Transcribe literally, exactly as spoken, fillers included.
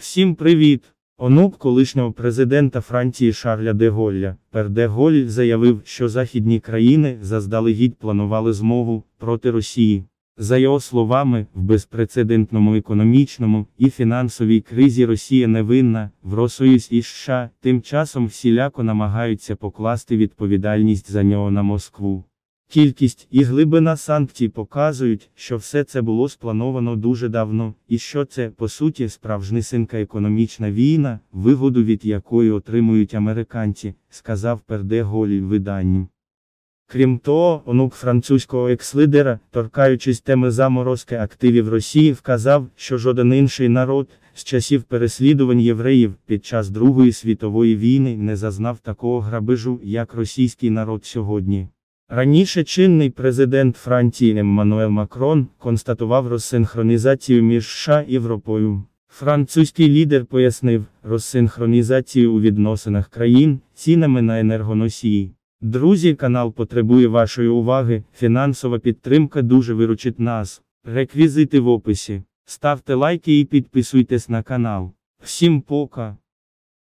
Всім привіт! Онук колишнього президента Франції Шарля де Голля, Пер де Голль, заявив, що західні країни заздалегідь планували змову проти Росії. За його словами, в безпрецедентному економічному і фінансовій кризі Росія не винна, в Євросоюз і США тим часом всіляко намагаються покласти відповідальність за нього на Москву. Кількість і глибина санкцій показують, що все це було сплановано дуже давно, і що це, по суті, справжнісінька економічна війна, вигоду від якої отримують американці, сказав Пер де Голль виданню. Крім того, онук французького екс-лідера, торкаючись теми заморозки активів Росії, вказав, що жоден інший народ, з часів переслідувань євреїв під час Другої світової війни не зазнав такого грабежу, як російський народ сьогодні. Раніше чинний президент Франції Еммануель Макрон констатував розсинхронізацію між США і Європою. Французький лідер пояснив розсинхронізацію у відносинах країн цінами на енергоносії. Друзі, канал потребує вашої уваги, фінансова підтримка дуже виручить нас. Реквізити в описі. Ставте лайки і підписуйтесь на канал. Всім пока!